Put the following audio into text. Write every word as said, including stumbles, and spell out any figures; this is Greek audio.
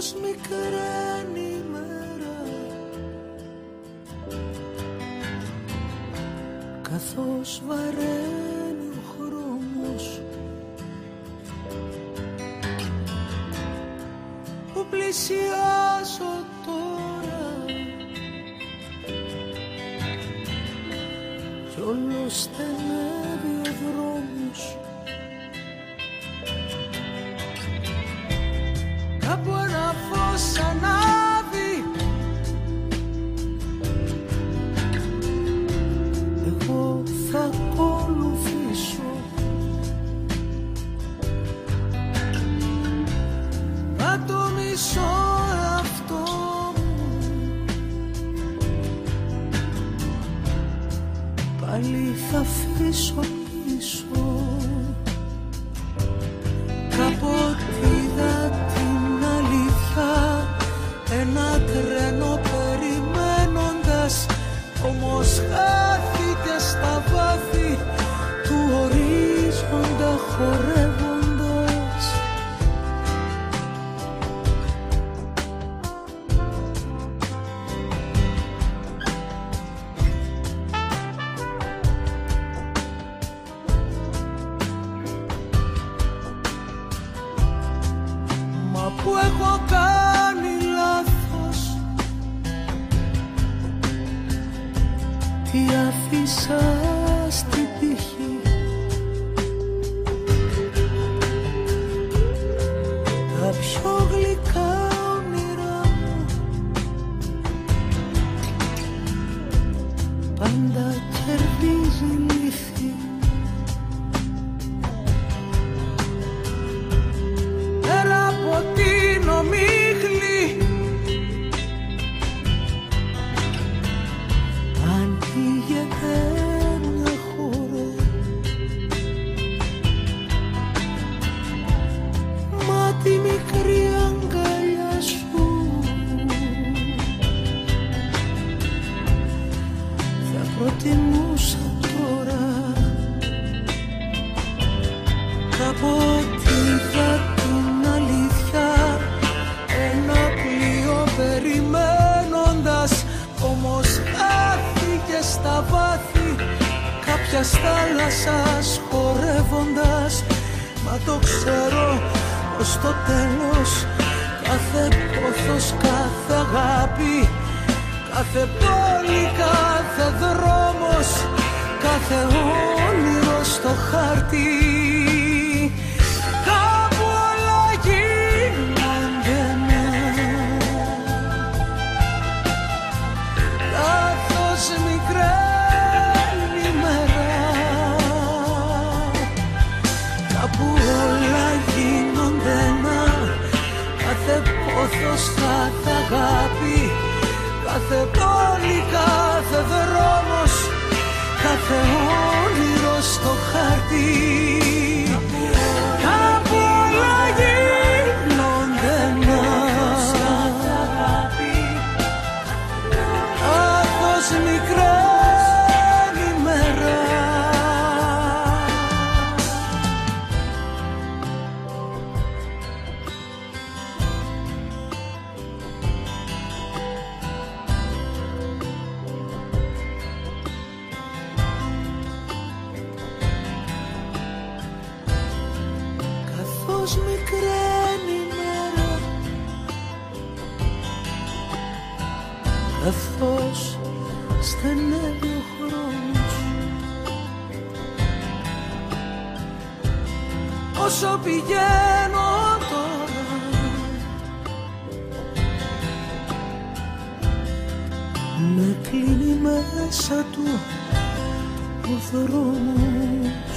καθώς μικραίνει η μέρα, καθώς βαραίνει ο χρόνος που πλησιάζω τώρα κι όλο στενεύει ο δρόμος. Κάπου ένα φως ανάβει, εγώ θα ακολουθήσω. Μα το μισό αυτό πάλι θα αφήσω πίσω. Κάποτε είδα την αλήθεια, ένα τρένο περιμένοντας, όμως χάθηκε στα βάθη του ορίζοντα χορεύοντας. Μα που έχω κάνει λάθος, τι αφήσα στην τύχη, τα πιο γλυκά όνειρά μου πάντα κερδίζει λύθη. Πέρα από την ομίχλη ανοίγεται μια χώρα, μα τη μικρή αγκαλιά σου θα προτιμούσα τώρα. Κάποτε είδα την αλήθεια, ένα πλοίο περιμένοντας, όμως χάθηκε στα βάθη κάποιας θάλασσας χορεύοντας. Μα το ξέρω πως στο τέλος κάθε πόθος, κάθε αγάπη, κάθε πόλη, κάθε δρόμος, κάθε όνειρο στο χάρτη, κάπου όλα γίνονται ναι, καθώς μικραίνει η μέρα, κάπου όλα γίνονται ένα, κάθε πόθος, κάθε αγάπη, κάθε πόλη, κάθε δρόμος, κάθε όνειρο στο χάρτη, κάπου όλα γίνονται ένα, καθώς μικραίνει η μέρα. Καθώς μικραίνει η μέρα, καθώς στενεύει ο χρόνος, όσο πηγαίνω τώρα με κλείνει μέσα του ο δρόμος.